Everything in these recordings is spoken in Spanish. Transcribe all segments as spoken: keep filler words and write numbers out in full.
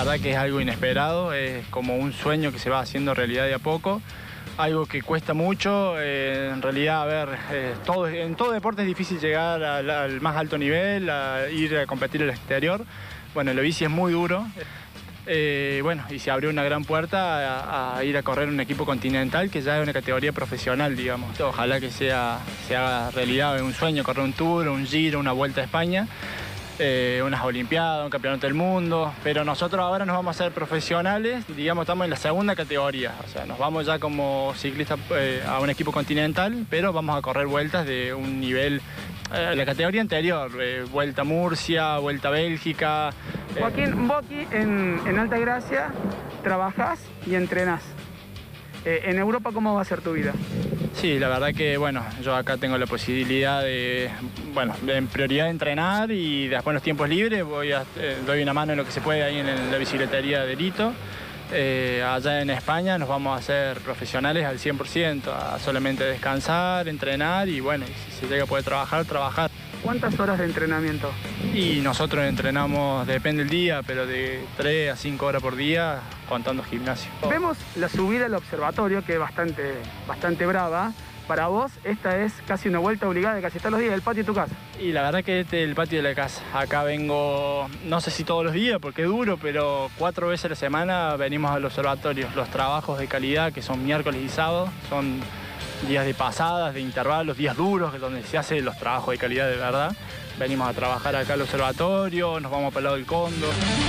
verdad que es algo inesperado, es como un sueño que se va haciendo realidad de a poco. Algo que cuesta mucho, eh, en realidad, a ver, eh, todo, en todo deporte es difícil llegar al, al más alto nivel, a ir a competir al exterior. Bueno, la bici es muy duro, eh, bueno, y se abrió una gran puerta a, a ir a correr un equipo continental que ya es una categoría profesional, digamos. Ojalá que sea, se haga realidad un sueño, correr un Tour, un Giro, una Vuelta a España. Eh, unas olimpiadas, un campeonato del mundo, pero nosotros ahora nos vamos a ser profesionales, digamos, estamos en la segunda categoría, o sea, nos vamos ya como ciclistas eh, a un equipo continental, pero vamos a correr vueltas de un nivel, eh, la categoría anterior, eh, Vuelta a Murcia, Vuelta a Bélgica. Eh. Joaquín, vos aquí en, en Altagracia trabajás y entrenás. Eh, ¿En Europa cómo va a ser tu vida? Sí, la verdad que, bueno, yo acá tengo la posibilidad de, bueno, en prioridad de entrenar y después en los tiempos libres voy a, eh, doy una mano en lo que se puede ahí en la bicicletería de Lito. Eh, allá en España nos vamos a hacer profesionales al cien por ciento, a solamente descansar, entrenar y, bueno, y si se llega a poder trabajar, trabajar. ¿Cuántas horas de entrenamiento? Y nosotros entrenamos, depende del día, pero de tres a cinco horas por día, contando gimnasio. Vemos la subida al observatorio, que es bastante, bastante brava. Para vos, esta es casi una vuelta obligada de casi todos los días, el patio de tu casa. Y la verdad que este es el patio de la casa. Acá vengo, no sé si todos los días, porque es duro, pero cuatro veces a la semana venimos al observatorio. Los trabajos de calidad, que son miércoles y sábados, son días de pasadas, de intervalos, días duros, donde se hacen los trabajos de calidad de verdad. Venimos a trabajar acá al observatorio, nos vamos para el lado del Condo.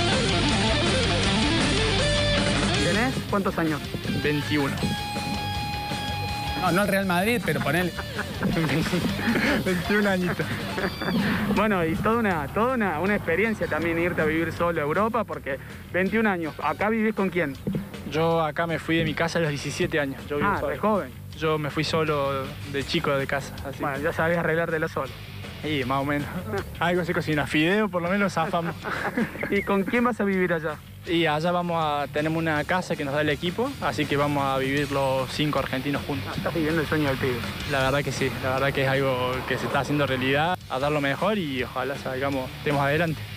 ¿Tenés cuántos años? veintiuno. No, no el Real Madrid, pero ponele. veintiún añitos. Bueno, y toda una, toda una, una experiencia también irte a vivir solo a Europa, porque veintiún años. ¿Acá vivís con quién? Yo acá me fui de mi casa a los diecisiete años. Yo vivo ah, solo. de joven. Yo me fui solo de chico de casa. Así. Bueno, ya sabés arreglártelo solo. Sí, más o menos. Algo se cocina, fideo por lo menos zafamos. ¿Y con quién vas a vivir allá? Y allá vamos a, tenemos una casa que nos da el equipo, así que vamos a vivir los cinco argentinos juntos. Ah, estás viviendo el sueño del pibe. La verdad que sí, la verdad que es algo que se está haciendo realidad, a dar lo mejor y ojalá salgamos, estemos adelante.